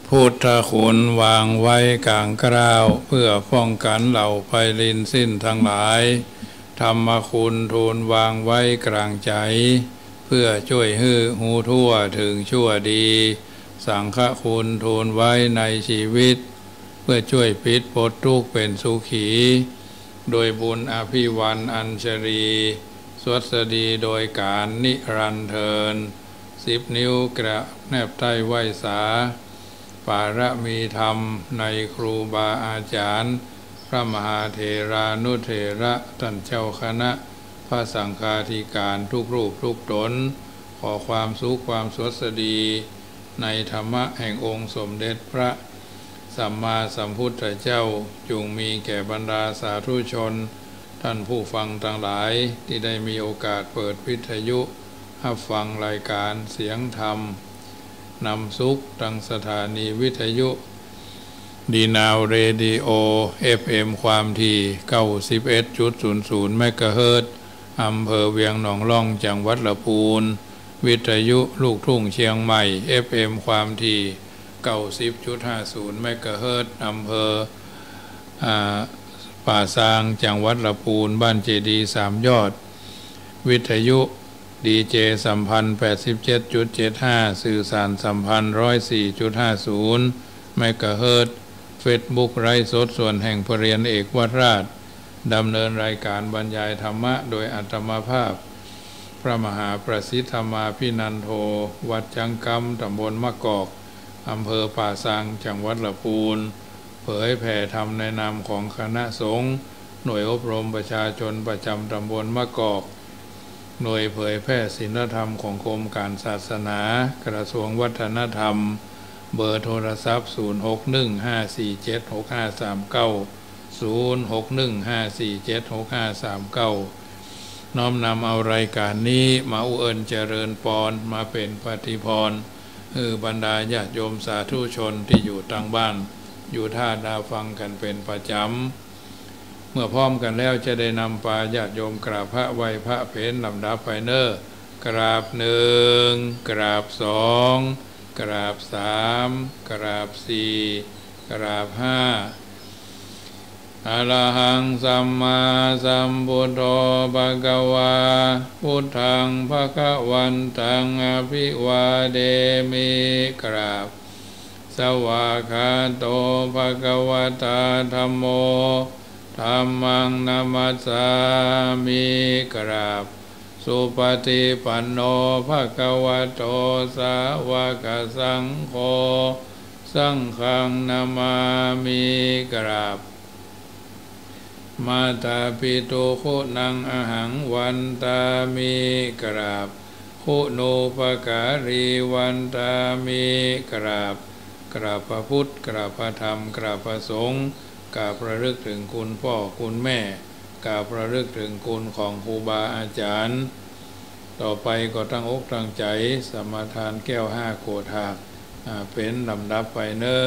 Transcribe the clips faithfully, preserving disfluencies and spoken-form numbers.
พุทธคุณวางไว้กลางกล้าวเพื่อป้องกันเหล่าภัยลินสิ้นทั้งหลายธรรมคุณทูลวางไว้กลางใจเพื่อช่วยฮื้อหูทั่วถึงชั่วดีสังฆคุณทูลไว้ในชีวิตเพื่อช่วยปิดปลดทุกข์เป็นสุขีโดยบุญอภิวันอัญชลีสวัสดีโดยการนิรันดร์เทินสิบนิ้วกระแนบใต้ไหวสาปารมีธรรมในครูบาอาจารย์พระมหาเถรานุเถระท่านเจ้าคณะพระสังฆาธิการทุกรูปทุกตนขอความสุขความสวัสดีในธรรมะแห่งองค์สมเด็จพระสัมมาสัมพุทธเจ้าจงมีแก่บรรดาสาธุชนท่านผู้ฟังทั้งหลายที่ได้มีโอกาสเปิดวิทยุรับฟังรายการเสียงธรรมนำสุขทางสถานีวิทยุดีนาวเรดิโอ เอฟ เอ็ม ความถี่ เก้าสิบเอ็ดจุดศูนย์ศูนย์ เมกะเฮิรตซ์อำเภอเวียงหนองล่องจังหวัดลำพูนวิทยุลูกทุ่งเชียงใหม่ เอฟ เอ็ม ความถี่ เก้าสิบจุดห้าศูนย์ เมกะเฮิรตซ์อำเภออ่าป่าซางจังหวัดลำพูนบ้านเจดีย์สามยอดวิทยุดีเจสัมพันธ์ แปดสิบเจ็ดจุดเจ็ดห้า สื่อสารสัมพันธ์ หนึ่งร้อยสี่จุดห้าศูนย์ เมกะเฮิรตซ์เฟซบุ๊กไร้สดส่วนแห่งพระเรียนเอกวราชดำเนินรายการบรรยายธรรมะโดยอัตมาภาพพระมหาประสิทธมาพินันโทวัดจังกำตำบลมะกอกอำเภอป่าซางจังหวัดลำพูนเผยแผ่ธรรมในนามของคณะสงฆ์หน่วยอบรมประชาชนประจำตำบลมะกอกหน่วยเผยแพร่ศีลธรรมของกรมการศาสนากระทรวงวัฒนธรรมเบอร์โทรศัพท์ศูนย์ หก หนึ่ง ห้า สี่ เจ็ด หก ห้า สาม เก้า ศูนย์ หก หนึ่ง ห้า สี่ เจ็ด หก ห้า สาม เก้าน้อมนำเอารายการนี้มาอุเอิญเจริญปอนมาเป็นปฏิพรคือบรรดาญาติโยมสาธุชนที่อยู่ทางบ้านอยู่ท่าดาฟังกันเป็นประจำเมื่อพร้อมกันแล้วจะได้นำปาญาติโยมกราบพระไหว้พระเพลลำดับไปเนอร์กราบหนึ่งกราบสองกราบสามกราบสี่กราบห้าอะระหังสัมมาสัมพุทโธภะคะวาพุทธังภะคะวันตังอภิวาเดมิกราบสวากขาโตภะคะวะตาธัมโมธัมมังนัมมัสสามิกราบสุปฏิปันโนภะคะวะโตสาวกสังโฆสังฆังนามามิกราบมาตาปิตุคุณังอหังวันตามิกราบคุณูปการีวันตามิกราบกราบพระพุทธกราบพระธรรมกราบพระสงฆ์กราบระลึกถึงคุณพ่อคุณแม่กราบระลึกถึงคุณของครูบาอาจารย์ต่อไปก็ตั้งอกตั้งใจสมาทานแก้วห้าโกฏากเป็นลำดับไปเนอ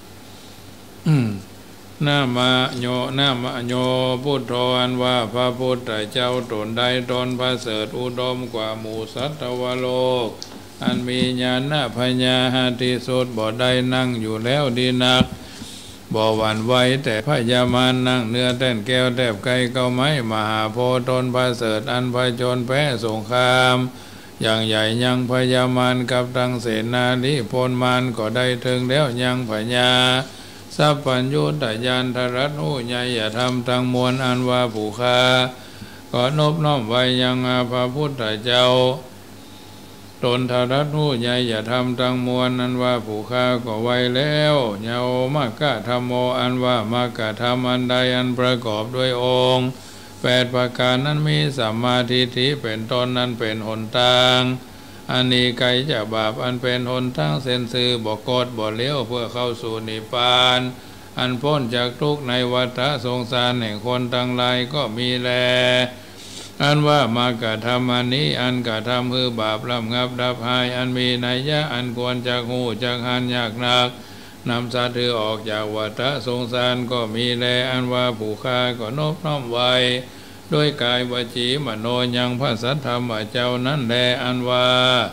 นามาโยนามาโยพุทโธอันว่าพระพุทธเจ้าตนใดตนประเสริฐอุดมกว่าหมู่สัตวโลกอันมีญาณปัญญาที่สุดบ่ได้นั่งอยู่แล้วดีนักบ่หวั่นไหวแต่พยามารนั่งเนื้อแต้นแก้วแทบไกลเก้าไม้มหาโพธิ์ตนประเสริฐอันพจนแพ้สงครามอย่างใหญ่ยังพยามารกับทั้งเสนาธิพลมารก็ได้ถึงแล้วยังพญาสัพพัญญุตยานทรัตหูใหญ่อย่าทำทั้งมวลอันว่าผู้ฆ่าก็นบน้อมไว้ยังพระพุทธเจ้าตนทรัตหูใหญ่อย่าทำทั้งมวลอันว่าผู้ฆ่าก็ไว้แล้วเยาวมากกะธรรมโมอันว่ามากกะธรรมอันใดอันประกอบด้วยองค์แปดประการนั้นมีสัมมาทิฏฐิเป็นต้นนั้นเป็นหนทางอันนี้ไกลจากบาปอันเป็นหนทางเส้นซื่อบ่กดบ่เลี้ยวเพื่อเข้าสู่นิพพานอันพ้นจากทุกข์ในวัฏสงสารแห่งคนทั้งหลายก็มีแลอันว่ามากะทำอันนี้อันกะทำคือบาปลำงับดับหายอันมีนัยยะอันควรจากหูจากหันยากนักนำสัตว์ถือออกจากวัฏสงสารก็มีแลอันว่าผู้ฆ่าก็นบน้อมไว้ด้วยกายวจีมโนยังพระสัทธรรมเจ้านั้นแลอันว่า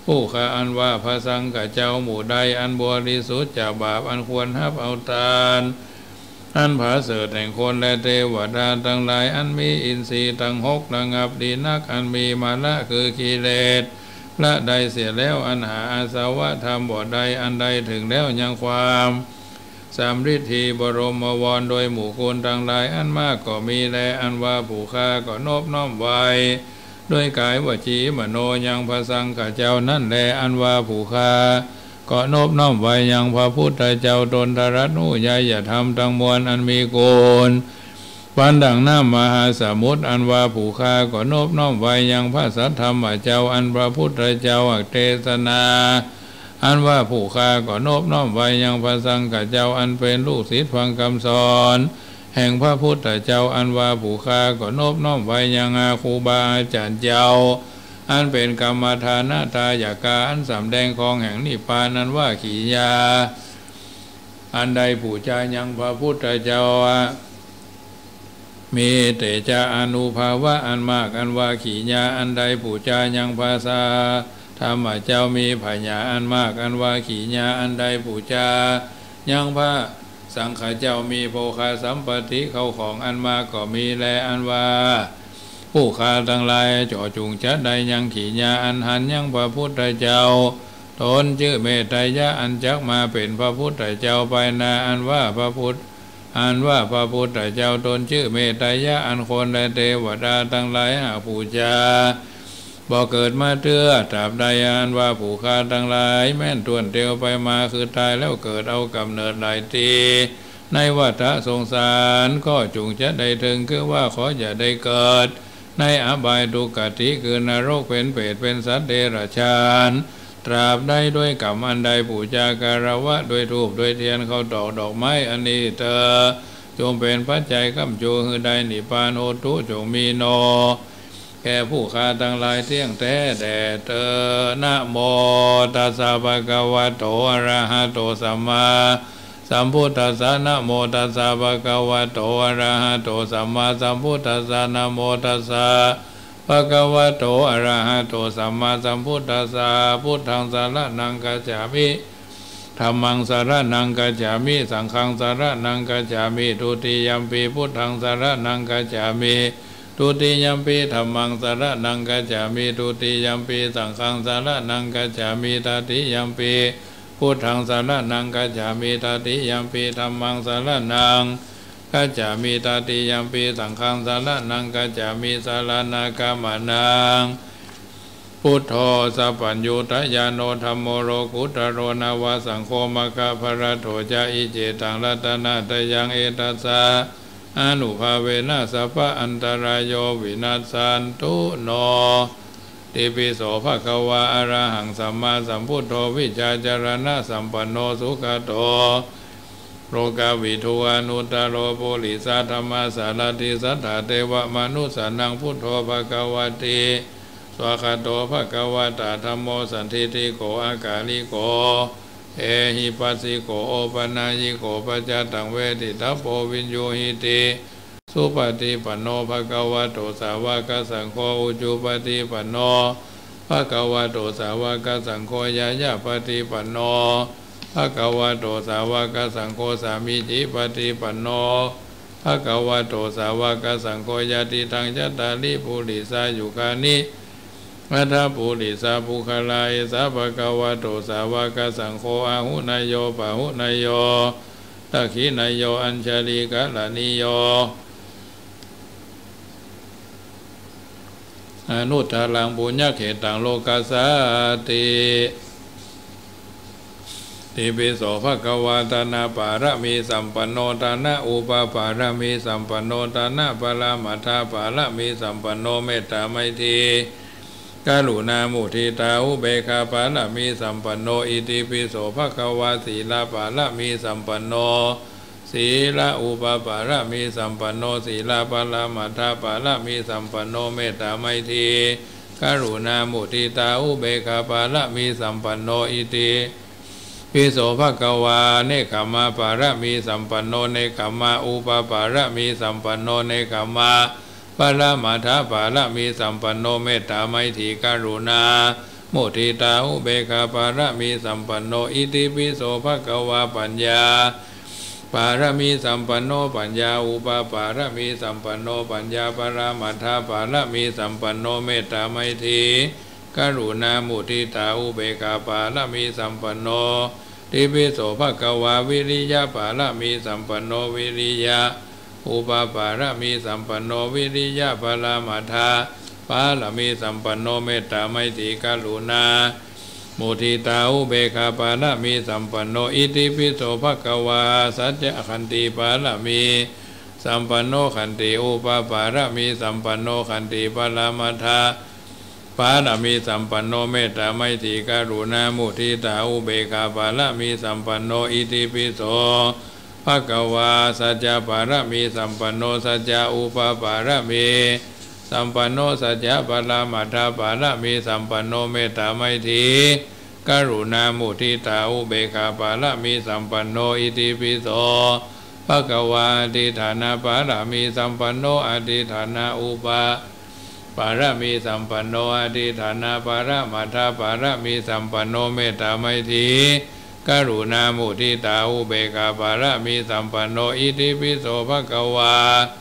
ผู้ข้าอันว่าพระสังฆเจ้าหมู่ใดอันบริสุทธิ์จากบาปอันควรรับเอาทานอันผาเสริฐแห่งคนและเทวดาทั้งหลายอันมีอินทรีย์ทั้งหกระงับดีนักอันมีมาละคือกิเลสละใดเสียแล้วอันหาอาสวะธรรมบ่ใดอันใดถึงแล้วยังความสามฤทธีบรมวรโดยหมู่คนทั้งหลายอันมากก็มีแลอันว่าผู้ฆ่าก็นอบน้อมไว้ด้วยกายวจีมโนยังพระสังฆเจ้านั่นแลอันว่าผู้ฆ่าก็นอบน้อมไว้ยังพระพุทธเจ้าตนทรัตนุยายอย่าทำทั้งมวลอันมีโกนปันดังน้ำมหาสมุทรอันว่าผู้ฆ่าก็นอบน้อมไว้ยังพระสัทธรรมเจ้าอันพระพุทธเจ้าอักเทศนาอันว่าผู้ฆ่าก็นอบน้อมไว้ยังพระสังฆเจ้าอันเป็นลูกศิษย์ฟังคำสอนแห่งพระพุทธเจ้าอันว่าผู้ฆ่าก็นอบน้อมไว้ยังอาครูบาอาจารย์เจ้าอันเป็นกรรมฐานะทายากาอันสำแดงของแห่งนิพพานนั้นว่าขียาอันใดผู้ใจยังพระพุทธเจ้ามีเตจาอนุภาวะอันมากอันว่าขีญาอันใดผู้ใจยังภาษาธรรมเจ้ามีพญาอันมากอันว่าขีญาอันใดผู้ใจยังพระสังฆเจ้ามีโภคาสัมปติเข้าของอันมากก็มีแลอันว่าผู้ฆ่าทั้งหลายจ่อจุงจัดใดยังขีญาอันหันยังพระพุทธเจ้าตนชื่อเมตตายะอันจักมาเป็นพระพุทธเจ้าไปนาอันว่าพระพุทธอันว่าพระพุทธเจ้าตนชื่อเมตตายะอันคนและเทวดาทั้งหลายหาผู้จาบ่เกิดมาเตื้อตราบใดอันว่าผู้ฆ่าทั้งหลายแม่นตวนเตียวไปมาคือตายแล้วเกิดเอากำเนิดหลายทีในวัฏสงสารก็จุงจะได้ถึงคือว่าขออย่าได้เกิดในอบายทุกขติคือนรกเป็นเปรตเป็นสัตว์เดรัจฉานตราบได้ด้วยกรรมอันใดปูจาการวะด้วยธูปด้วยเทียนเขาดอกดอกไม้อันนี้เธอจงเป็นปัจจัยกำจูคือใดนิพพานโอทุจงมีโนแก่ผู้ฆ่าทั้งหลายเที่ยงแท้แด่เธอนะโมตัสสะภะคะวะโตอะระหะโตสัมมาสัมพุทธัสสะนะโมตัสสะภะคะวะโตอะระหะโตสัมมาสัมพุทธัสสะนะโมตัสสะภะคะวะโตอะระหะโตสัมมาสัมพุทธัสสะพุทธังสารนังกัจฉามิธัมมังสารนังกัจฉามิสังฆังสารนังกัจฉามิทุติยัมปิพุทธังสารนังกัจฉามิทุติยัมปิธัมมังสารนังกัจฉามิทุติยัมปิสังฆังสารนังกัจฉามิตติยัมปิพุทธังสารนังกัจฉามิตติยัมปิธัมมังสารนังกัจฉามิตติยัมปิสังฆังสารนังกัจฉามิสารนาคามานังพุทโธสัพพัญญูตยาโนธัมโมโรกุตโรนาวาสังโฆมะคะภรโถจาอิเจตังรัตนาตยังเอตัสสะอนุภาเวนะสัพพะอันตรายโยวินัสสันตุโนติปิโสภะคะวะอะระหังสัมมาสัมพุทโธวิชาจารณะสัมปันโนสุขโตโลกาวิทูอนุตตโรปุริสาธรรมสารติสัทธาเทวมนุสานังพุทโธภะคะวะติสวากาโตภะคะวะตาธัมโมสันทิติโกอากาลิโกเอหิปัสสิโกโอปนายิโกปัจจตังเวทิทัพโพวินโยหิติสุปฏิปันโนภะคะวะโตสาวกสังโฆอุจุปฏิปันโนภะคะวะโตสาวกสังโฆยายาปฏิปันโนภะคะวะโตสาวกสังโฆสามิจิปฏิปันโนภะคะวะโตสาวกสังโฆยะติทังยัตตาลิปุริสายุคานิมัทธปุริสาภูคลายสาภะคะวะโตสาวกสังโฆอาหุนายโยปะหุนายโยตัคขินายโยอัญชลีกะลานิโยอนุตตรังปุญญเขตังโลกัสสติติปิโสภะคะวะตานาปารมีสัมปันโนตานะอุปปารมีสัมปันโนตานะปรามัทธาปารมีสัมปันโนเมตตาไมตรีกรุณามุทิตาอุเบกขาปารมีสัมปันโนอิติปิโสภะคะวะศีลปารมีสัมปันโนศีลอุปปารมีสัมปันโนศีลปรามัทธาปารมีสัมปันโนเมตตาไมตรีกรุณามุทิตาอุเบกขาปารมีสัมปันโนอิติปิโสภะคะวะเนกขมาปารมีสัมปันโนเนกขมาอุปปารมีสัมปันโนเนกขมาปรามัทธาปารมีสัมปันโนเมตตาไมตรีกรุณาโมทิตาอุเบกขาปารมีสัมปันโนอิติปิโสภควาปัญญาปารมีสัมปันโนปัญญาอุปปารมีสัมปันโนปัญญาปรามัทธาปารมีสัมปันโนเมตตาไมตรีกรุณามุทิตาอุเบกขาปารมีสัมปันโนติปิโสภควาวิริยะปารมีสัมปันโนวิริยะอุปปารมีสัมปันโนวิริยะปรามัทธาปารมีสัมปันโนเมตตาไมตรีกรุณามุทิตาอุเบกขาปารมีสัมปันโนอิติปิโสภควาสัจจะขันติปารมีสัมปันโนขันติอุปปารมีสัมปันโนขันติปรามัทธาปารมีสัมปันโนเมตตาไมตรีกรุณามุทิตาอุเบกขาปารมีสัมปันโนอิติปิโสภควาสัจจะปารมีสัมปันโนสัจจะอุปปารมีสัมปันโนสัจจะปรามัทธาปารมีสัมปันโนเมตตาไมตรีกรุณามุทิตาอุเบกขาปารมีสัมปันโนอิติปิโสภควาอธิฐานะปารมีสัมปันโนอธิฐานะอุปปารมีสัมปันโนอธิฐานะปารมัทธาปารมีสัมปันโนเมตตาไมตรีกรุณามุทิตาอุเบกขาปารมีสัมปันโนอิติปิโสภควา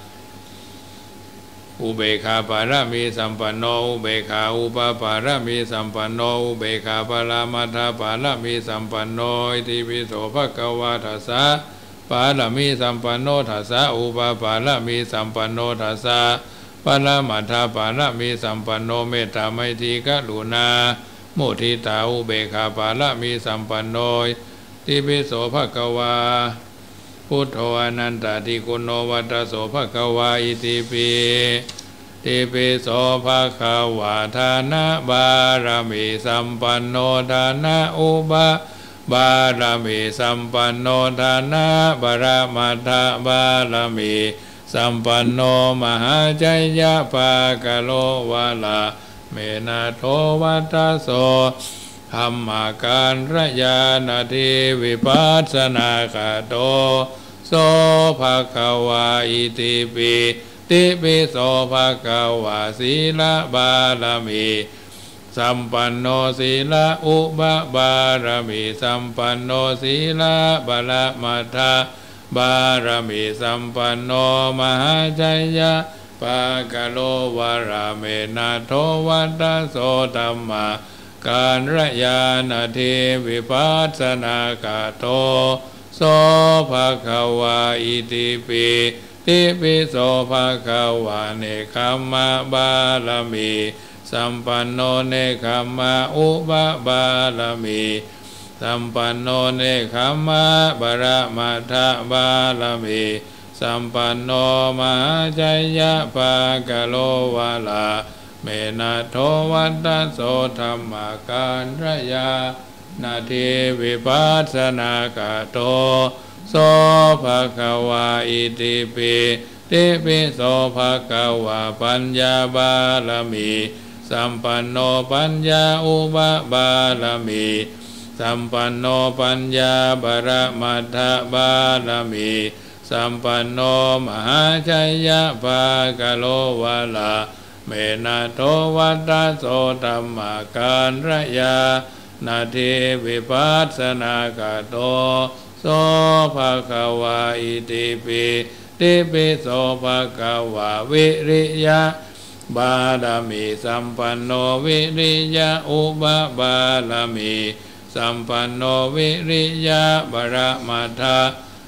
อุเบกขาปารมีสัมปันโนอุเบกขาอุปปารมีสัมปันโนอุเบกขาปรามัทธาปารมีสัมปันโนอิติปิโสภควาทัสสะปารมีสัมปันโนทัสสะอุปปารมีสัมปันโนทัสสะปรามัทธาปารมีสัมปันโนเมตตาไมตรีกรุณามุทิตาอุเบกขาปารมีสัมปันโนอิติปิโสภควาพุทโธอนันตติคุณโนวัตโสภควาอิติปิติปิโสภควาทานะบารมีสัมปันโนทานะอุปบารมีสัมปันโนทานะบารมัทธาบารมีสัมปันโนมหาจัยยะภากโลวาลาเมนะโทวัตโสธรรมาการระยานาทิวิปัสสนากโตโสภควาอิติปิติปิโสภควาศีลบารมีสัมปันโนศีลอุปบารมีสัมปันโนศีลบารมัทธาบารมีสัมปันโนมหาจัยยะปากโลวาราเมนะโทวัตโสธัมมาการระยานาทิวิปัสสนากโตโสภควาอิติปิติปิโสภควาเนคัมมะบารมีสัมปันโนเนคัมมะอุปบารมีสัมปันโนเนคัมมะบารมัทธาบารมีสัมปันโนมหาจัยยะภากโลวาลาเมนะโทวัตโสธัมมาการระยานาทิวิปัสสนากโตโสภควาอิติปิติปิโสภควาปัญญาบารมีสัมปันโนปัญญาอุปบารมีสัมปันโนปัญญาบารมัทธาบารมีสัมปันโนมหาชัยยะภากโลวาลาเมนะโทวัตโสธัมมาการระยานาทิวิปัสสนากโตโสภควาอิติปิติปิโสภควาวิริยะบารมีสัมปันโนวิริยะอุปบารมีสัมปันโนวิริยะบารมัทธา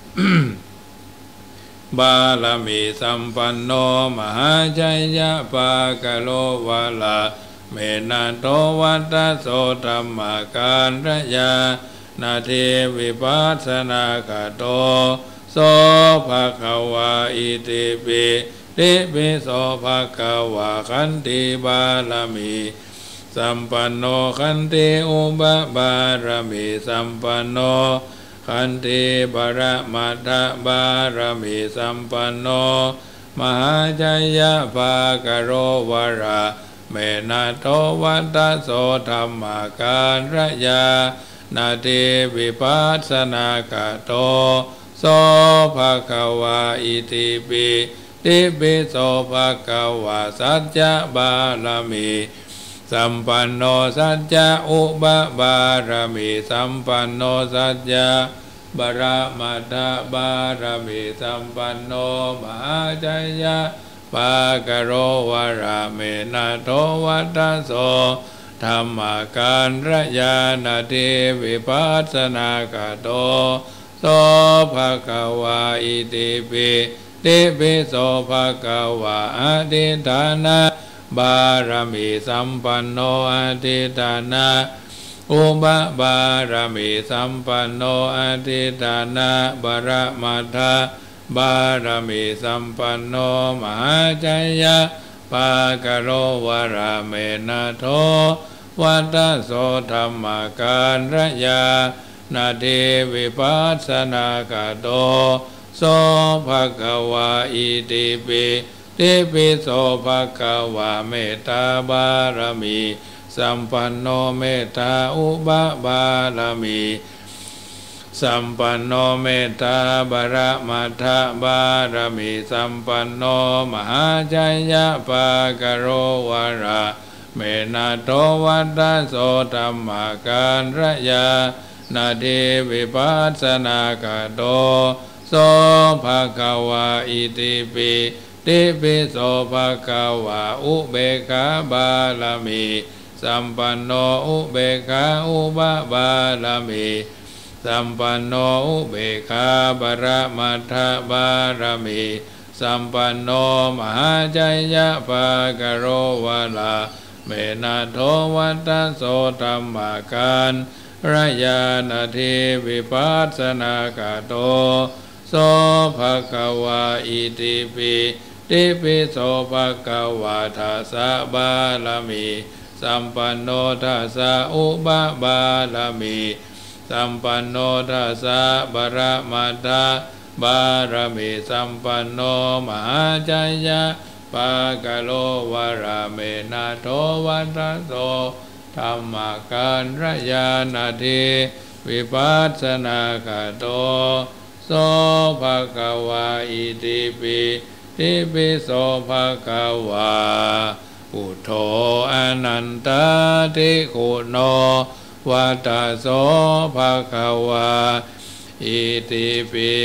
บารมีสัมปันโนมหาจัยยะภากโลวาลาเมนะโตวัตโสธัมมาการระยานาทิวิปัสสนากโตโสภควาอิติปิติปิโสภควาขันติบารมีสัมปันโนขันติอุปบารมีสัมปันโนขันติบารมัทธาบารมีสัมปันโนมหาจัยยะภากโรวาราเมนะโทวัตโสธัมมาการระยานาทิวิปัสสนากโตโสภควาอิติปิติปิโสภควาสัจจะบารมีสสัมปันโนสัจจะอุบะบารมีสัมปันโนสัจจะบารมัตถบารมีสัมปันโนมหาจัยยะปากโรวราเมนะโทวัตโสธรรมการระยานาทิวิปัสสนากโตโสภะคะวาอิติปิติปิโสภะคะวาอธิฐานะบารมีสัมปันโนอธิฐานะอุบะบารมีสัมปันโนอธิฐานะบารมัตถบารมีสัมปันโนมหาจัยยะปากโรวราเมนะโทวัตโสธรรมการระยานาทิวิปัสสนากโตโสภะคะวาอิติปิติปิโสภะคะวาเมตตาบารมีสัมปันโนเมตตาอุบะบารมีสัมปันโนเมตตาบารมัตถบารมีสัมปันโนมหาจัยยะปากโรวราเมนะโตวัตโสธรรมการระยานาทิวิปัสสนากโตโสภะคะวาอิติปิติปิโสภะคะวาอุเบกขาบารมีสัมปันโนอุเบกขาอุบะบารมีสัมปันโนอุเบกขาบารมัตถบารมีสัมปันโนมหาจัยยะปากโรวลาเมนะโทวัตโสธรรมการระยานาทิวิปัสสนากโตโสภะคะวาอิติปิติปิโสภะคะวาทัสสะบารมีสัมปันโนทัสสะอุบะบารมีสัมปันโนทัสสะบารมัตถบารมีสัมปันโนมหาจัยยะปากโลวราเมนะโทวัตโสธรรมการระยานาทิวิปัสสนากโตโสภะคะวาอิติปิติปิโสภะคะวาพุทโธอนันตติคุณโนวัตโสภะคะวาอิติปิ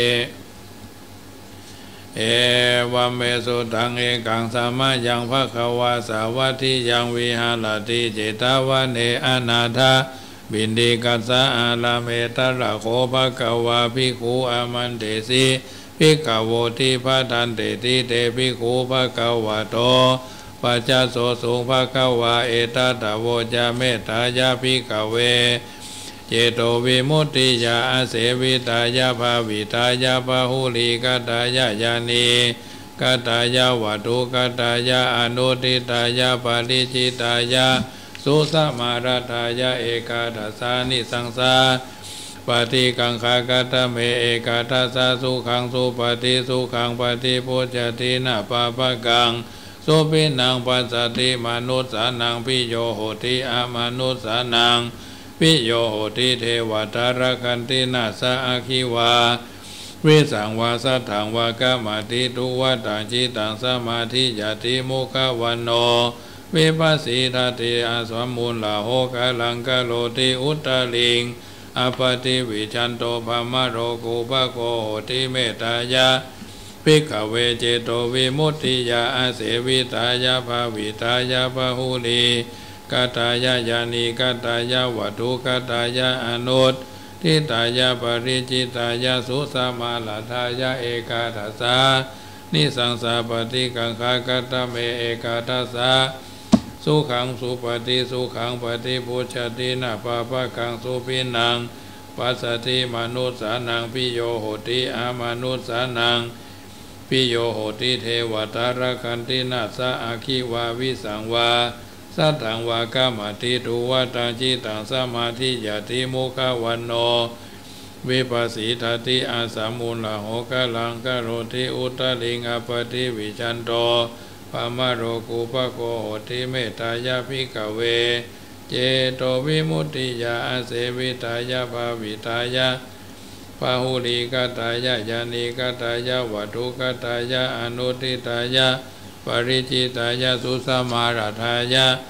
เอวเมสุตังเอกังสัมมายังภะคะวาสาวัตถิยังวิหารติเจตาวะเนอนาถาบินดิกัสสะอาลาเมตระโคภะคะวาภิกขุอามันเตสิภิกขโวทิภะทันเตติเตภิกขุภะคะวะโตปัจจโสสุภะคะวาเอตตะโวจาเมตตายาภิกขเวเจโตวิมุตติยาอาเสวิตายาภาวิตายาภาหุลิกตายายานีกตายาวัตุกตายาอนุทิตายาปาริจิตายาสุสมาราทายาเอกาทัสสานิสังสาปฏิกังคากตเมเอกาทัสสาสุขังสุปฏิสุขังปฏิพุจตินาปาปะกังสุปินังปัสสติมนุสสานังพิโยโหติอามนุสสานังพิโยโหติเทวตารกันตินาสะอาคิวาวิสังวาสัทธังวากามาติทุวัตังจิตังสมาธิยติมุขวันโนวิปัสสิทติอาสวมุลลาโหกาลังกาโลติอุตตลิงอปติวิชันโตภมโรกุปโกโหติเมตตายาภิกขเวเจโตวิมุตติยาอาเสวิตายาภาวิตายาภาหุลีกตายายานีกตายาวัตถุกตายาอนุตทิตายาปริจิตายาสุสมาลาทายาเอกาทัสสานิสังสาปฏิกังคากตเมเอกาทัสสาสุขังสุปฏิสุขังปฏิพุชตินาปาปะกังสุปินังปัสสติมนุสสานังพิโยโหติอามนุสสานังพิโยโหติเทวตารคันตินาสะอาคิวาวิสังวาสัทธังวากามาติทุวัตังจิตังสมาธิยติมุขวันโนวิปัสสิทติอาสามุลลาโหกาลังกโรติอุตตลิงอปติวิชันโตปามโรกุปโกโหติเมตตายาภิกขเวเจโตวิมุตติยาอาเสวิตายาภาวิตายาพาหุลิกตายายานิกตายาวัตถุกตายาอนุทิตายาปริจิตายาสุสมาราทายา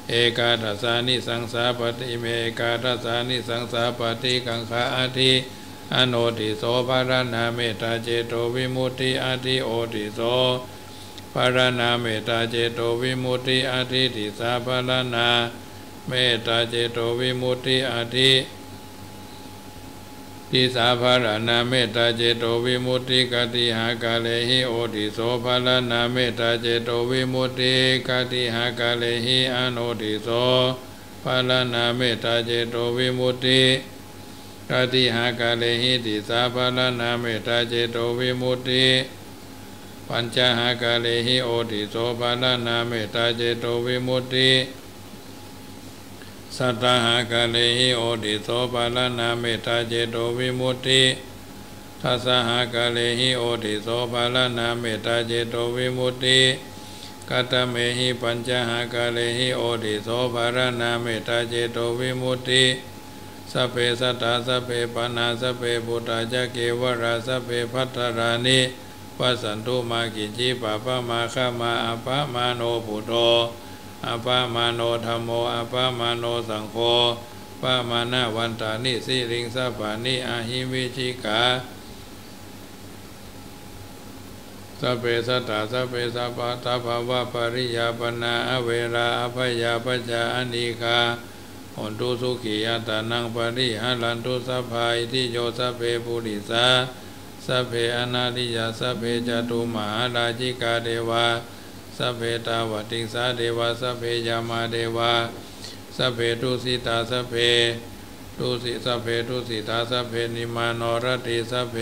เอกาทัสสานิสังสาปฏิเมเอกาทัสสานิสังสาปฏิกังขาอาทิอโนติโสภารณาเมตตาเจโตวิมุตติอาทิโอติโสภารณาเมตตาเจโตวิมุตติอาทิติสาภารณาเมตตาเจโตวิมุตติอาทิทิสาภารณาเมตตาเจโตวิมุตติกติหากาเลหิโอติโสภารณาเมตตาเจโตวิมุตติกติหากาเลหิอโนติโสภารณาเมตตาเจโตวิมุตติกติหากาเลหิติสาภารณาเมตตาเจโตวิมุตติปัญจหากาเลหิโอติโสภารณาเมตตาเจโตวิมุตติสัตตหากาเลหิโอติโสภารณาเมตตาเจโตวิมุตติทัสสหากาเลหิโอติโสภารณาเมตตาเจโตวิมุตติกัตเมหิปัญจหากาเลหิโอติโสภารณาเมตตาเจโตวิมุตติสัพเพสัตตาสัพเพปนาสัพเพพุทธาจักเกวราสัพเพพัทธารานิวัสสันตุมากิจิปะปะมาฆามาอภะมาโนพุทโธอภะมาโนธัมโมอภะมาโนสังโฆปะมานาวันตานิสิริงสัพพานิอาหิวิจิกาสัพเพสัตตาสัพเพสัพพะตาภาวะปริยาปนาอเวราอภยาปัจจาอนิกาหนตุสุขียตานังปริหารันตุสัพพายทิโยสัพเพปุริสาสัพเพอนาลิยาสัพเพจตุมหาราชิกาเทวาสัพเพตาวติงสาเทวาสัพเพยามาเทวาสัพเพทุสิตาสัพเพทุสิสัพเพทุสิตาสัพเพนิมานรติสัพเพ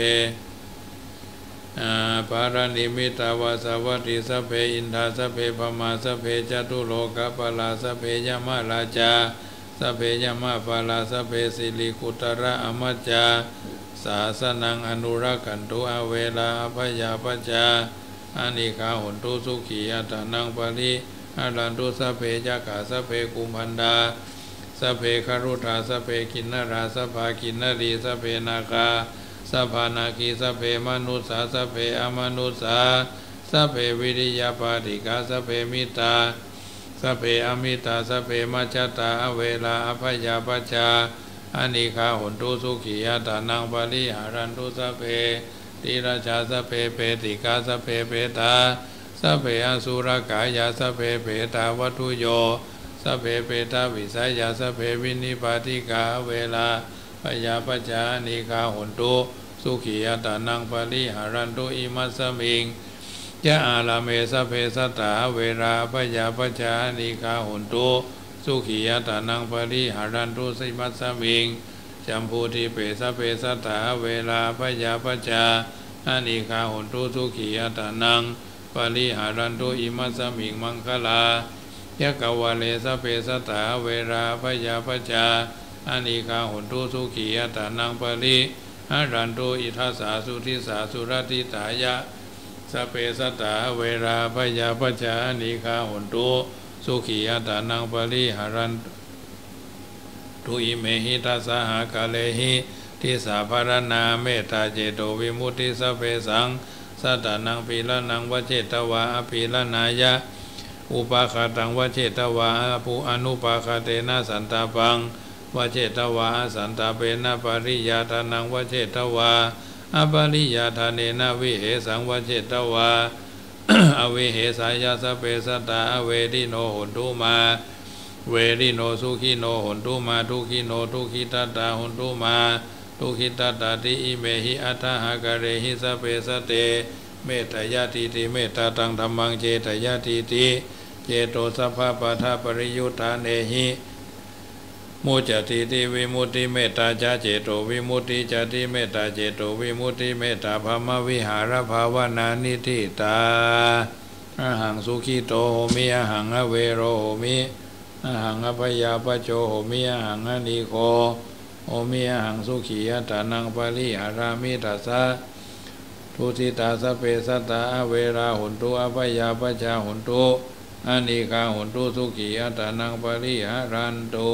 ปารานิมิตาวาสวัติสัพเพอินทาสัพเพพมาสัพเพจตุโลกปลาสัพเพยมาราชาสัพเพยมาปลาสัพเพสิริคุตระอมัจจาสาสนังอนุรักขันตุอเวลาอภยาปัจจาอานิกาหุนตุสุขีอัตานังปริอารันตุสัพเพจักขาสัพเพกุมพันดาสัพเพคารุธาสัพเพกินนราสัพพากินนรีสัพเพนาคาสัพพานาคีสัพเพมนุสาสัพเพอมนุสาสัพเพวิริยปาติกาสัพเพมิตาสัพเพอมิตาสัพเพมัจจตาอเวลาอภยาปัจจาอานิคาหุนตุสุขียตานังปริหารันตุสัพเพติราชาสัพเพเปติกาสัพเพเปตาสัพเพอสุรกายาสัพเพเปตาวัตุโยสัพเพเปตาวิสัยยาสัพเพวินิปาติกาเวลาพยาปัจจานิกาหุนตุสุขียตานังปริหารันตุอิมัสสมิงยะอาลาเมสัพเพสัตตาเวราพยาปัจจานิกาหุนตุสุขียตานังปริหารันตุสิมัสสมิงจัมพูทิเปสัพเพสัตตาเวลาพยาปัจจาอานิกาหุนตุสุขียตานังปริหารันตุอิมัสสมิงมังคลายะกวะเลสัพเพสัตตาเวราพยาปัจจาอานิกาหุนตุสุขียตานังปริหารันตุอิทัสสาสุทิสาสุรติตายะสัพเพสัตตาเวราพยาปัจจาอานิกาหุนตุสุขียตานังปริหารันตุอิเมหิทัสสหกาเลหิทิสาภารณาเมตตาเจโตวิมุตติสัพเพสังสัตตานังปีละนังวเจตวาอภิละนายะอุปาคาตังวเจตวาอภูอนุปาคาเตนะสันตาปังวเจตวาสันตาเปนะปริยาทานังวเจตวาอปริยาทานเนนะวิเหสังวเจตวาอเวเหสายาสเปสัตตาอเวดิโนหุนตุมาเวริโนสุขิโนหุนตุมาทุขิโนทุขิตตาหุนตุมาทุขิตตาติอิเมหิอัตถหกะเรหิสเปสเตเมตตายาติติเมตตาตังธัมมังเจตยาติติเจโตสัพพะปะทะปริยุทธาเนหิมุจติติวิมุตติเมตตาจาเจโตวิมุตติจติเมตตาเจโตวิมุตติเมตตาภมวิหารภาวนานิทิตาอะหังสุขิโตโหมิอะหังอเวโรโหมิอะหังอภยาปโจโหมิอะหังอนิโคโหมิอะหังสุขียตานังปริหารามิตัสสะทุติตาสเปสัตตาอเวราหุนตุอภยาปจาหุนตุอานิกาหุนตุสุขียตานังปริหารันตุ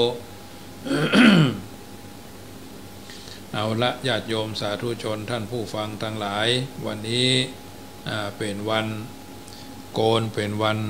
เอาละญาติโยมสาธุชนท่านผู้ฟังทั้งหลายวันนี้เป็นวันโกนเป็นวัน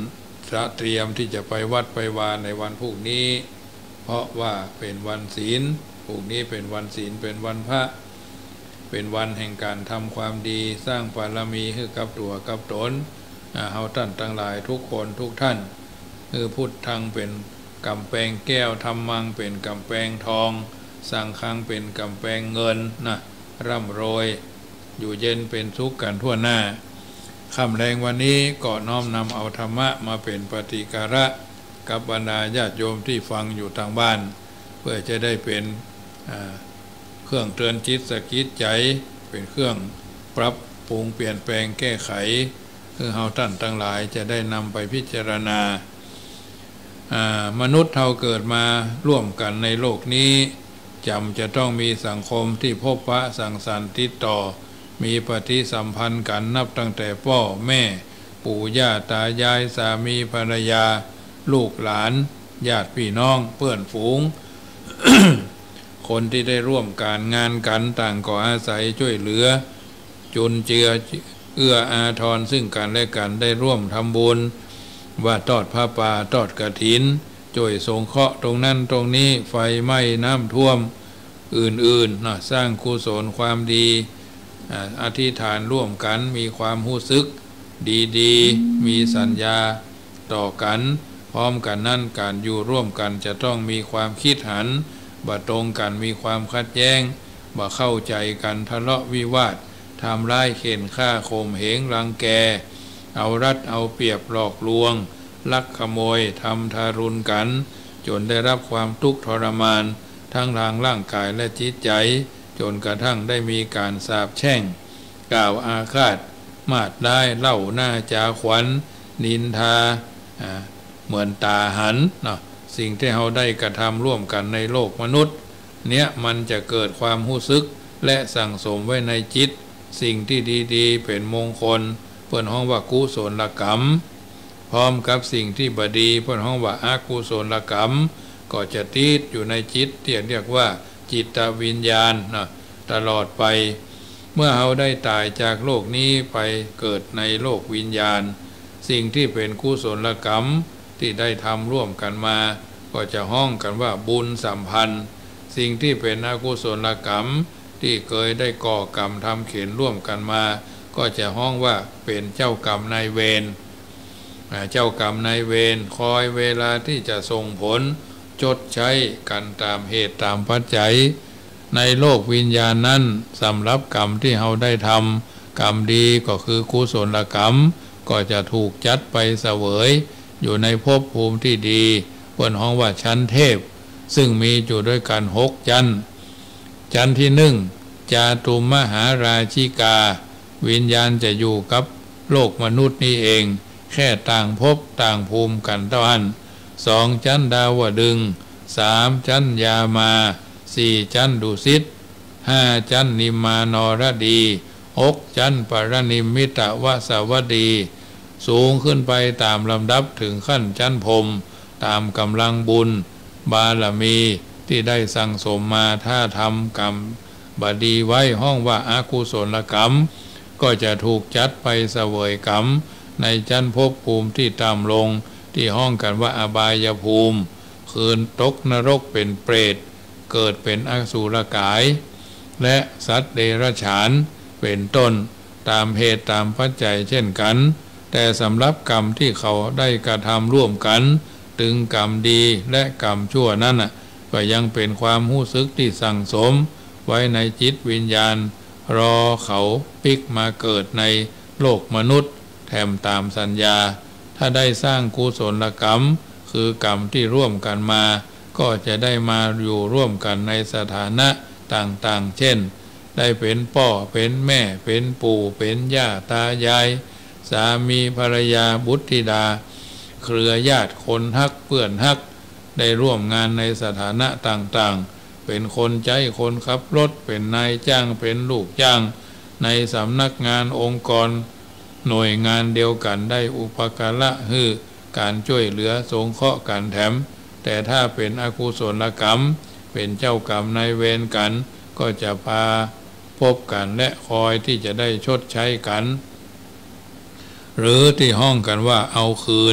เตรียมที่จะไปวัดไปวาในวันพรุ่งนี้เพราะว่าเป็นวันศีลพรุ่งนี้เป็นวันศีลเป็นวันพระเป็นวันแห่งการทำความดีสร้างบารมีให้กับตัวกับตนเฮาท่านทั้งหลายทุกคนทุกท่านคือพุทธังเป็นกำแพงแก้วธรรมังเป็นกำแพงทองสังฆังเป็นกำแพงเงินนะร่ำรวยอยู่เย็นเป็นสุขกันทั่วหน้าค่ำแรงวันนี้ก็น้อมนำเอาธรรมะมาเป็นปฏิการะกับบรรดาญาติโยมที่ฟังอยู่ทางบ้านเพื่อจะได้เป็นเครื่องเตือนจิตสะกิดใจเป็นเครื่องปรับปรุงเปลี่ยนแปลงแก้ไขคือเฮาท่านทั้งหลายจะได้นำไปพิจารณามนุษย์เฮาเกิดมาร่วมกันในโลกนี้จำจะต้องมีสังคมที่พบปะสังสรรค์ติดต่อมีปฏิสัมพันธ์กันนับตั้งแต่พ่อแม่ปู่ย่าตายายสามีภรรยาลูกหลานญาติพี่น้องเพื่อนฝูง คนที่ได้ร่วมการงานกันต่างก็อาศัยช่วยเหลือจุนเจือเอื้ออาทรซึ่งกันและกันได้ร่วมทำบุญว่าทอดผ้าป่าทอดกฐินช่วยสงเคราะห์ตรงนั้นตรงนี้ไฟไหม้น้ำท่วมอื่นๆนะสร้างกุศลความดีอธิษฐานร่วมกันมีความรู้สึกดีๆมีสัญญาต่อกันพร้อมกันนั่นการอยู่ร่วมกันจะต้องมีความคิดหันบ่ตรงกันมีความขัดแย้งบ่เข้าใจกันทะเลาะวิวาททำร้ายเข็นฆ่าข่มเหงรังแกเอารัดเอาเปรียบหลอกลวงลักขโมยทำทารุณกันจนได้รับความทุกข์ทรมานทั้งทางร่างกายและจิตใจจนกระทั่งได้มีการสาปแช่งกล่าวอาฆาตมาดได้เล่าหน้าจาขวัญนินทาเหมือนตาหันเนาะสิ่งที่เราได้กระทำร่วมกันในโลกมนุษย์เนี้ยมันจะเกิดความรู้สึกและสั่งสมไว้ในจิตสิ่งที่ดีๆเป็นมงคลเพื่อนห้องว่ากุศลกรรมพร้อมกับสิ่งที่บดีเพื่อนห้องว่าอกุศลกรรมก็จะติดอยู่ในจิตที่เรียกว่าจิตวิญญาณนะตลอดไปเมื่อเราได้ตายจากโลกนี้ไปเกิดในโลกวิญญาณสิ่งที่เป็นกุศลกรรมที่ได้ทำร่วมกันมาก็จะห้องกันว่าบุญสัมพันธ์สิ่งที่เป็นอกุศลกรรมที่เคยได้ก่อกรรมทำเขียนร่วมกันมาก็จะห้องว่าเป็นเจ้ากรรมนายเวรเจ้ากรรมนายเวรคอยเวลาที่จะส่งผลชดใช้กันตามเหตุตามปัจจัยในโลกวิญญาณนั้นสำหรับกรรมที่เราได้ทำกรรมดีก็คือกุศลกรรมก็จะถูกจัดไปเสวยอยู่ในภพภูมิที่ดีเปิ้นห้องว่าชั้นเทพซึ่งมีอยู่ด้วยกันหกชั้นชั้นที่หนึ่งจาตุมหาราชิกาวิญญาณจะอยู่กับโลกมนุษย์นี่เองแค่ต่างภพต่างภูมิกันเท่านั้นสองชั้นดาวดึงสามชั้นยามาสี่ชั้นดุสิตห้าชั้นนิมานรดีหกชั้นปรนิมมิตวสวดีสูงขึ้นไปตามลำดับถึงขั้นชั้นพรหมตามกำลังบุญบารมีที่ได้สั่งสมมาถ้าทำกรรมบดีไว้ห้องว่าอากุศลกรรมก็จะถูกจัดไปเสวยกรรมในชั้นภพภูมิที่ต่ำลงที่ห้องกันว่าอบายภูมิคืนตกนรกเป็นเปรตเกิดเป็นอสุรกายและสัตว์เดรัจฉานเป็นต้นตามเหตุตามปัจจัยเช่นกันแต่สำหรับกรรมที่เขาได้กระทำร่วมกันถึงกรรมดีและกรรมชั่วนั้นน่ะก็ยังเป็นความรู้สึกที่สั่งสมไว้ในจิตวิญญาณรอเขาปิกมาเกิดในโลกมนุษย์แถมตามสัญญาถ้าได้สร้างกุศลกรรมคือกรรมที่ร่วมกันมาก็จะได้มาอยู่ร่วมกันในสถานะต่างๆเช่นได้เป็นพ่อเป็นแม่เป็นปู่เป็นย่าตายายสามีภรรยาบุตรธิดาเครือญาติคนฮักเพื่อนฮักได้ร่วมงานในสถานะต่างๆเป็นคนใจคนขับรถเป็นนายจ้างเป็นลูกจ้างในสำนักงานองค์กรหน่วยงานเดียวกันได้อุปการะคือการช่วยเหลือสงเคราะห์กันแถมแต่ถ้าเป็นอกุศลกรรมเป็นเจ้ากรรมนายเวรกันก็จะพาพบกันและคอยที่จะได้ชดใช้กันหรือที่ห้องกันว่าเอาคืน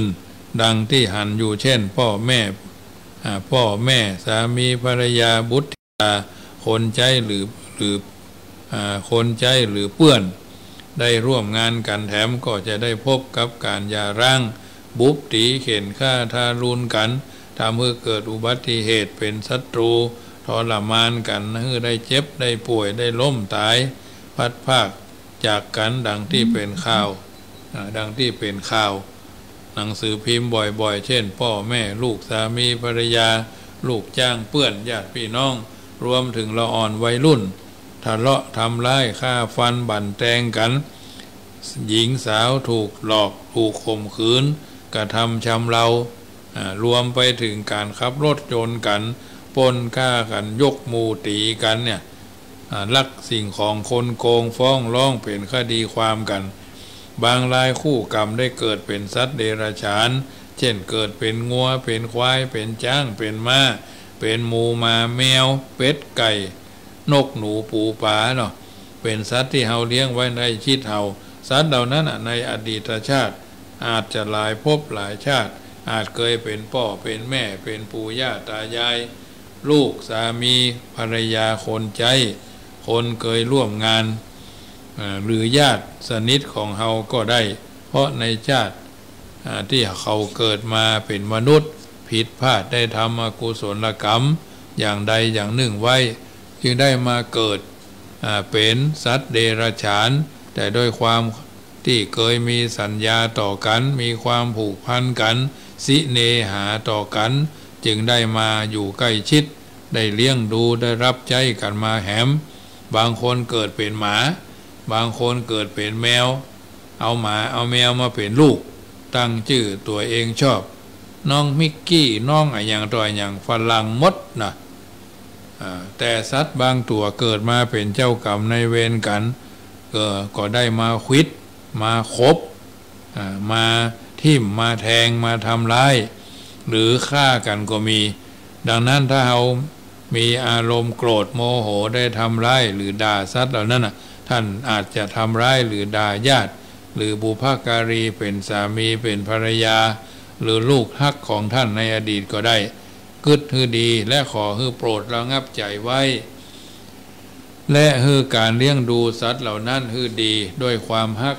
ดังที่หันอยู่เช่นพ่อแม่พ่อแม่สามีภรรยาบุตรคนใจหรือหรือคนใจหรือเพื่อนได้ร่วมงานกันแถมก็จะได้พบกับการหย่าร้างบุบตีเข็นฆ่าทารุณกันทำให้เกิดอุบัติเหตุเป็นศัตรูทรมานกันให้ได้เจ็บได้ป่วยได้ล้มตายพัดภาคจากกันดังที่เป็นข่าวดังที่เป็นข่าวหนังสือพิมพ์บ่อยๆเช่นพ่อแม่ลูกสามีภรรยาลูกจ้างเพื่อนญาติพี่น้องรวมถึงละอ่อนวัยรุ่นทะเลาะทำร้ายฆ่าฟันบั่นแทงกันหญิงสาวถูกหลอกถูกข่มขืนกระทำชำเรารวมไปถึงการขับรถยนต์กันปล้นฆ่ากันยกมูตีกันเนี่ยลักสิ่งของคนโกงฟ้องร้องเป็นคดีความกันบางรายคู่กรรมได้เกิดเป็นสัตว์เดรัจฉานเช่นเกิดเป็นงัวเป็นควายเป็นช้างเป็นม้าเป็นหมูหมาแมวเป็ดไก่นกหนูปูปลาเนาะเป็นสัตว์ที่เฮาเลี้ยงไว้ในชีวิตเฮาสัตว์เหล่านั้นในอดีตชาติอาจจะหลายภพหลายชาติอาจเคยเป็นพ่อเป็นแม่เป็นปู่ย่าตายายลูกสามีภรรยาคนใจคนเคยร่วมงานหรือญาติสนิทของเฮาก็ได้เพราะในชาติที่เขาเกิดมาเป็นมนุษย์ผิดพลาดได้ทำอกุศลกรรมอย่างใดอย่างหนึ่งไว้จึงได้มาเกิดเป็นสัตว์เดรัจฉานแต่ด้วยความที่เคยมีสัญญาต่อกันมีความผูกพันกันสิเนหาต่อกันจึงได้มาอยู่ใกล้ชิดได้เลี้ยงดูได้รับใช้กันมาแหมบางคนเกิดเป็นหมาบางคนเกิดเป็นแมวเอาหมาเอาแมวมาเป็นลูกตั้งชื่อตัวเองชอบน้องมิกกี้น้องอะไรอย่างตัวอย่างฝรั่งมดนะแต่สัตว์บางตัวเกิดมาเป็นเจ้ากรรมในเวรกันก็ก็ได้มาควิดมาคบมาทิ่มมาแทงมาทำร้ายหรือฆ่ากันก็มีดังนั้นถ้าเรามีอารมณ์โกรธโมโหได้ทำร้ายหรือด่าสัตว์เหล่านั้นน่ะท่านอาจจะทำร้ายหรือด่าญาติหรือบุพการีเป็นสามีเป็นภรรยาหรือลูกฮักของท่านในอดีตก็ได้กึศฮือดีและขอฮือโปรดระงับใจไว้และฮือการเลี้ยงดูสัตว์เหล่านั้นฮือดีด้วยความฮัก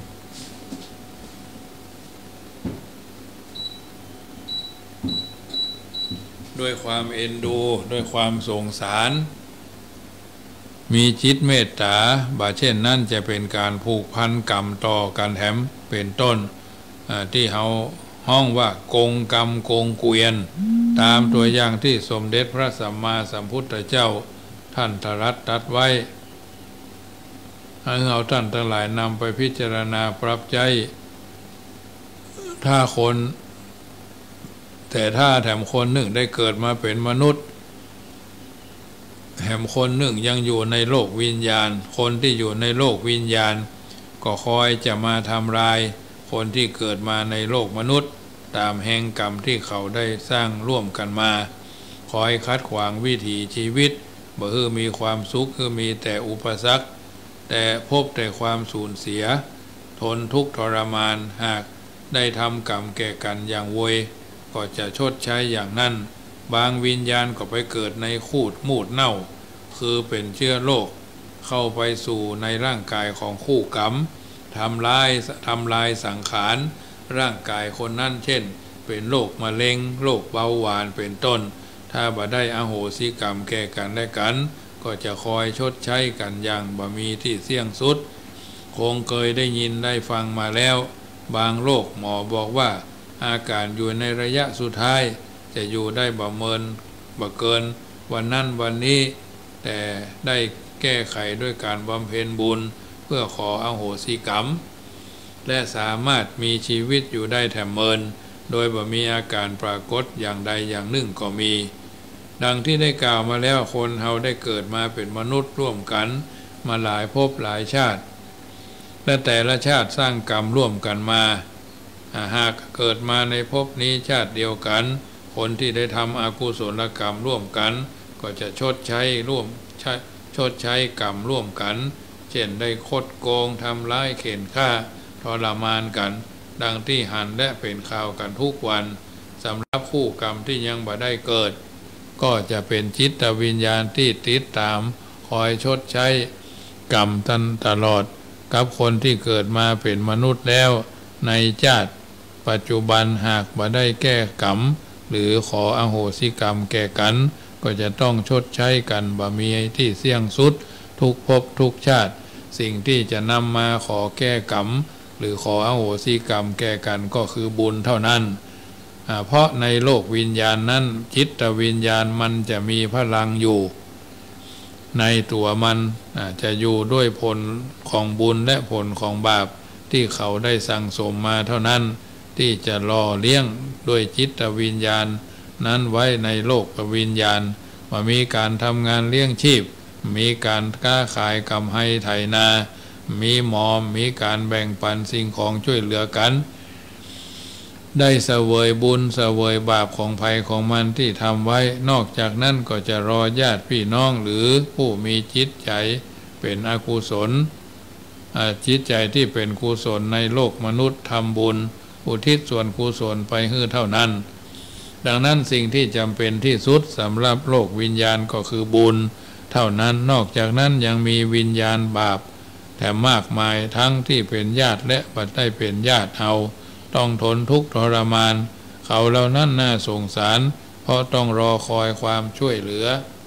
ด้วยความเอ็นดูด้วยความสงสารมีจิตเมตตาบาเช่นนั่นจะเป็นการผูกพันกรรมต่อกันแถมเป็นต้นที่เขาห้องว่ากงกรรมกงเกวียนตามตัวอย่างที่สมเด็จพระสัมมาสัมพุทธเจ้าท่านตรัสตรัสไว้ให้เราท่านทั้งหลายนำไปพิจารณาปรับใจถ้าคนแต่ถ้าแถมคนหนึ่งได้เกิดมาเป็นมนุษย์แถมคนหนึ่งยังอยู่ในโลกวิญญาณคนที่อยู่ในโลกวิญญาณก็คอยจะมาทำลายคนที่เกิดมาในโลกมนุษย์ตามแห่งกรรมที่เขาได้สร้างร่วมกันมาคอยคัดขวางวิถีชีวิตบ่คือมีความสุขคือมีแต่อุปสรรคแต่พบแต่ความสูญเสียทนทุกข์ทรมานหากได้ทำกรรมแก่กันอย่างโวยก็จะชดใช้อย่างนั้นบางวิญญาณก็ไปเกิดในคูดมูดเน่าคือเป็นเชื้อโรคเข้าไปสู่ในร่างกายของคู่กรรมทำลายทำลายสังขารร่างกายคนนั้นเช่นเป็นโรคมะเร็งโรคเบาหวานเป็นต้นถ้าบ่ได้อโหสิกรรมแก่กันและกันก็จะคอยชดใช้กันอย่างบ่มีที่เสี่ยงสุดคงเคยได้ยินได้ฟังมาแล้วบางโรคหมอบอกว่าอาการอยู่ในระยะสุดท้ายจะอยู่ได้บ่เมินบ่เกินวันนั้นวันนี้แต่ได้แก้ไขด้วยการบำเพ็ญบุญเพื่อขออโหสิกรรมและสามารถมีชีวิตอยู่ได้แถมเมินโดยบ่มีอาการปรากฏอย่างใดอย่างหนึ่งก็มีดังที่ได้กล่าวมาแล้วคนเฮาได้เกิดมาเป็นมนุษย์ร่วมกันมาหลายภพหลายชาติและแต่ละชาติสร้างกรรมร่วมกันมาหากเกิดมาในภพนี้ชาติเดียวกันคนที่ได้ทำอกุศลกรรมร่วมกันก็จะชดใช้ร่วมชดใช้กรรมร่วมกันเช่นได้คดโกงทำร้ายเข็นฆ่าทรมานกันดังที่หันและเป็นข่าวกันทุกวันสำหรับคู่กรรมที่ยังบ่ได้เกิดก็จะเป็นจิตวิญญาณที่ติดตามคอยชดใช้กรรมทันตลอดกับคนที่เกิดมาเป็นมนุษย์แล้วในชาติปัจจุบันหากบ่ได้แก้กรรมหรือขออโหสิกรรมแก่กันก็จะต้องชดใช้กันบ่มีที่เสี่ยงสุดทุกภพทุกชาติสิ่งที่จะนำมาขอแก้กรรมหรือขออโหสิกรรมแก่กันก็คือบุญเท่านั้นเพราะในโลกวิญญาณนั้นจิตวิญญาณมันจะมีพลังอยู่ในตัวมันจะอยู่ด้วยผลของบุญและผลของบาปที่เขาได้สั่งสมมาเท่านั้นที่จะรอเลี้ยงด้วยจิตวิญญาณนั้นไว้ในโลกวิญญาณว่ามีการทำงานเลี้ยงชีพมีการค้าขายกำไห้ไถนามีหมอมมีการแบ่งปันสิ่งของช่วยเหลือกันได้เสวยบุญเสวยบาปของภัยของมันที่ทำไว้นอกจากนั้นก็จะรอญาติพี่น้องหรือผู้มีจิตใจเป็นอกุศลจิตใจที่เป็นกุศลในโลกมนุษย์ทำบุญอุทิศส่วนกุศลไปให้เท่านั้นดังนั้นสิ่งที่จำเป็นที่สุดสำหรับโลกวิญญาณก็คือบุญเท่านั้นนอกจากนั้นยังมีวิญญาณบาปแต่มากมายทั้งที่เป็นญาติและบ่ได้เป็นญาติเอาต้องทนทุกข์ทรมานเขาเหล่านั้นน่าสงสารเพราะต้องรอคอยความช่วยเหลือ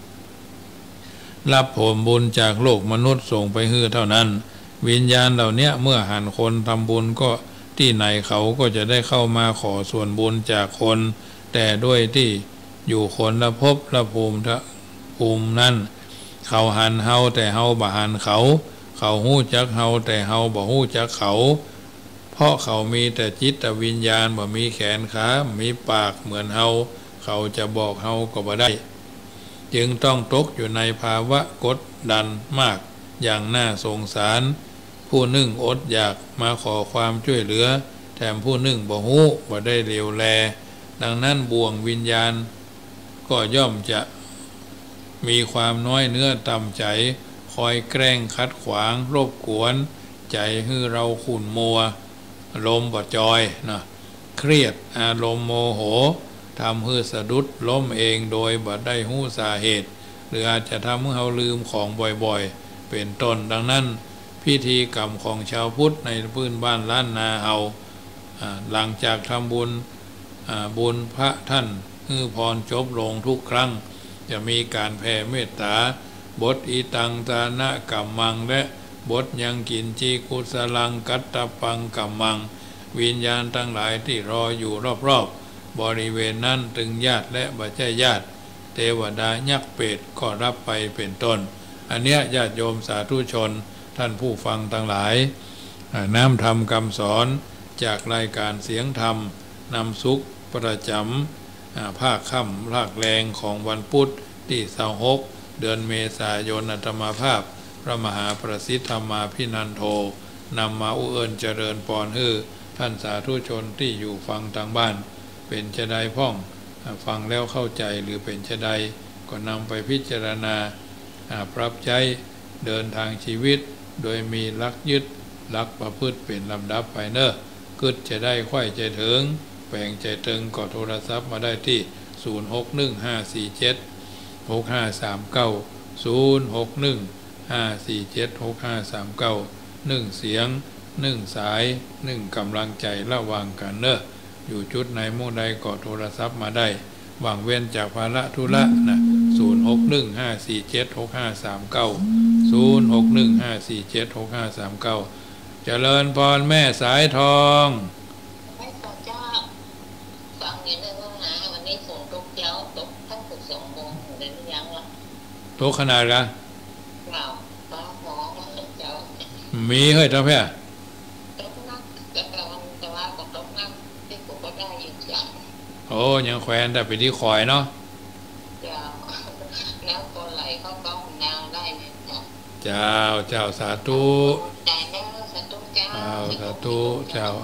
รับผลบุญจากโลกมนุษย์ส่งไปฮื้อเท่านั้นวิญญาณเหล่านี้เมื่อหันคนทำบุญก็ที่ไหนเขาก็จะได้เข้ามาขอส่วนบุญจากคนแต่ด้วยที่อยู่คนละภพละภูมิภูมินั้นเขาหันเฮาแต่เฮาบ่หันเขาเขาฮู้จักเฮาแต่เฮาบ่ฮู้จักเขาเพราะเขามีแต่จิตวิญญาณบ่มีแขนขามีปากเหมือนเฮาเขาจะบอกเฮาก็บ่ได้จึงต้องตกอยู่ในภาวะกดดันมากอย่างน่าสงสารผู้หนึ่งอดอยากมาขอความช่วยเหลือแถมผู้หนึ่งบ่ฮู้บ่ได้เหลียวแลดังนั้นบ่วงวิญญาณก็ย่อมจะมีความน้อยเนื้อต่ำใจคอยแกล้งขัดขวางรบกวนใจให้เราขุ่นมัวลมบ่จอยนะเครียดอารมณ์โมโหทำให้สะดุดล้มเองโดยบ่ได้หู้สาเหตุหรืออาจจะทำให้เราลืมของบ่อยๆเป็นต้นดังนั้นพิธีกรรมของชาวพุทธในพื้นบ้านล้านนาเฮาหลังจากทำบุญบุญพระท่านฮือพรจบลงทุกครั้งจะมีการแผ่เมตตาบทอิตังตานะกัมมังและบทยังกินจีกุสลังกัตตปังกัมมังวิญญาณทั้งหลายที่รออยู่รอบๆบริเวณนั้นถึงญาติและบ่ใช่ญาติเทวดายักษ์เปรตก็รับไปเป็นต้นอันเนี้ยญาติโยมสาธุชนท่านผู้ฟังทั้งหลายน้ำธรรมคำสอนจากรายการเสียงธรรมนำสุขประจำภาคค่ำภาคแรงของวันพุธที่ยี่สิบหกเดือนเมษายนอัตมาภาพพระมหาประสิทธธรรมาภินันโทนำมาอุเอิญเจริญปอนฮือท่านสาธุชนที่อยู่ฟังทางบ้านเป็นจะใดพ่องฟังแล้วเข้าใจหรือเป็นจะใดก็นำไปพิจารณาปรับใช้เดินทางชีวิตโดยมีหลักยึดหลักประพฤติเป็นลำดับไปเนอะกึดจะได้ค่อยใจถึงแปลงใจถึงก็โทรศัพท์มาได้ที่ศูนย์ หก หนึ่ง ห้า สี่ เจ็ด หก ห้า สาม เก้า ศูนย์ หก หนึ่ง ห้า สี่ เจ็ด หก ห้า สาม เก้า หนึ่งเสียงหนึ่งสายหนึ่งกำลังใจระหว่างกันเนอะอยู่จุดไหนมุ่งใดก็โทรศัพท์มาได้หวังเว้นจากภาระธุระนะศูนย์ หก หนึ่ง ห้า สี่ เจ็ด หก ห้า สาม เก้า ศูนย์ หก หนึ่ง ห้า สี่ เจ็ด หก ห้า สาม เก้าเจริญพรแม่สายทองไม่ต่อจ้าฟังอย่างนั้นว่าหาวันนี้ฝนตกเยอะตกทั้งสิบสองโมงเดี๋ยวนี้ยังวะตกขนาดกันเปล่าฟ้าหมองเจ้ามีเฮ้ยท่านแพ่ตกนักแต่แต่วันแต่ว่าก็ตกนักที่กูก็ได้อยู่จ้าโอ้ยังแขวนแต่ไปที่คอยเนาะเจ้าแล้วตัวไหลเขาก็แนวได้เนี่ยเจ้าเจ้าสาธุใจแม่สาธุเจ้าสาธุเจ้า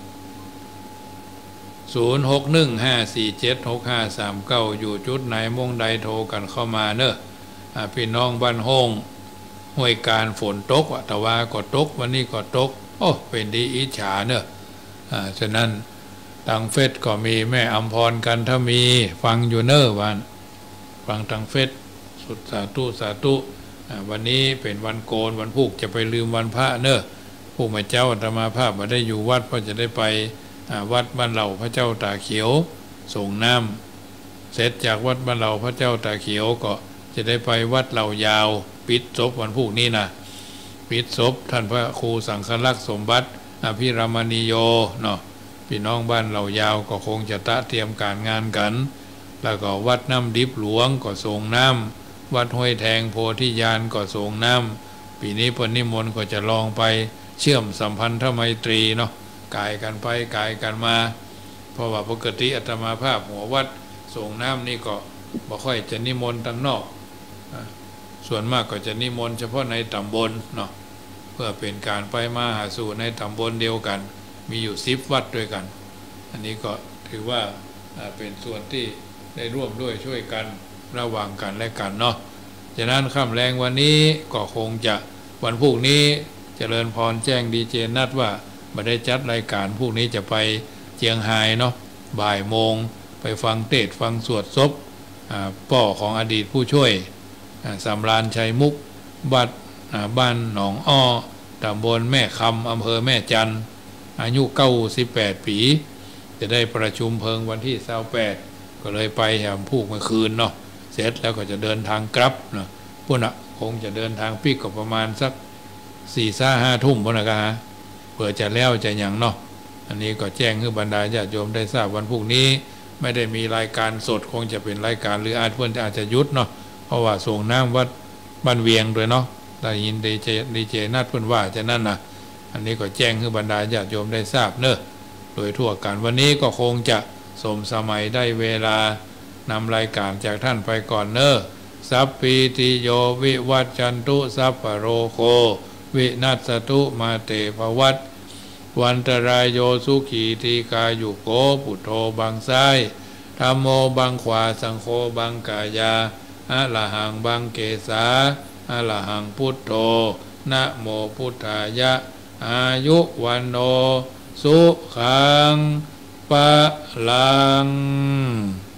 ศูนย์ หก หนึ่ง ห้า สี่ เจ็ด หก ห้า สาม เก้าอยู่จุดไหนมุ่งใดโทรกันเข้ามาเนอะพี่น้องบ้านห้องห้วยการฝนตกแต่ว่าก็ตกวันนี้ก็ตกโอ้เป็นดีอิจฉาเนอะอ่าฉะนั้นทางเฟซก็มีแม่อัมพรกันถ้ามีฟังอยู่เนอร์วันฟังทางเฟซสุดสาธุสาธุวันนี้เป็นวันโกนวันพุกจะไปลืมวันพระเนอะผู้มาเจ้าอาตมาภาพมาได้อยู่วัดก็จะได้ไปวัดบ้านเหล่าพระเจ้าตาเขียวส่งน้ำเสร็จจากวัดบ้านเหล่าพระเจ้าตาเขียวก็จะได้ไปวัดเหล่ายาวปิดศพวันพุกนี้นะปิดศพท่านพระครูสังฆลักษณ์สมบัติอภิรามณีโยเนาะพี่น้องบ้านเหล่ายาวก็คงจะตะเตรียมการงานกันแล้วก็วัดน้ำดิบหลวงก็ส่งน้ำวัดห้วยแทงโพธิญาณก็ส่งน้ำปีนี้ปนิมนต์ก็จะลองไปเชื่อมสัมพันธไมตรีเนาะกายกันไปกายกันมาเพราะว่าปกติอาตมาภาพหัววัดส่งน้ำนี่ก็บ่ค่อยจะนิมนต์ทางนอกส่วนมากก็จะนิมนต์เฉพาะในตำบลเนาะเพื่อเป็นการไปมาหาสู่ในตำบลเดียวกันมีอยู่สิบวัดด้วยกันอันนี้ก็ถือว่าเป็นส่วนที่ได้ร่วมด้วยช่วยกันระหว่างกันและกันเนาะฉะนั้นค่ำแรงวันนี้ก็คงจะวันพรุ่งนี้เจริญพรแจ้งดีเจนัดว่ามาได้จัดรายการพรุ่งนี้จะไปเจียงไฮ้เนาะบ่ายโมงไปฟังเทศฟังสวดศพป่อของอดีตผู้ช่วยสำราญชัยมุกบัดบ้านหนองอ้อตำบลแม่คำอำเภอแม่จันอายุเก้าสิบแปดปีจะได้ประชุมเพลิงวันที่ยี่สิบแปดก็เลยไปแหมพูกเมื่อคืนเนาะเสร็จแล้วก็จะเดินทางกลับเนาะพวกน่ะคงจะเดินทางปีกก็ประมาณสักสี่ซ่าห้าทุ่มพวกน่ะก็ฮะเผื่อจะแล้วจะอย่างเนาะอันนี้ก็แจ้งให้บรรดาญาติโยมได้ทราบวันพรุ่งนี้ไม่ได้มีรายการสดคงจะเป็นรายการหรืออาจเพื่อนอาจจะยุดเนาะเพราะว่าส่งน้ำวัดบ้านเวียงด้วยเนาะได้ยินดีเจดีเจนัดเพื่อนว่าจะนั่นนะอันนี้ก็แจ้งให้บรรดาญาติโยมได้ทราบเนอะโดยทั่วกันวันนี้ก็คงจะสมสมัยได้เวลานำรายการจากท่านไปก่อนเนอะสัพพิติโยวิวัจจันตุสัพพโรโควินัสตุมาเตภวัตวันตรายโยสุขีทีกายุโกปุโธบังซ้ายธัมโมบังขวาสังโฆบังกายาอะระหังบังเกสาอะระหังพุทโธนะโมพุทธายะอายุวันโนสุขังปะลัง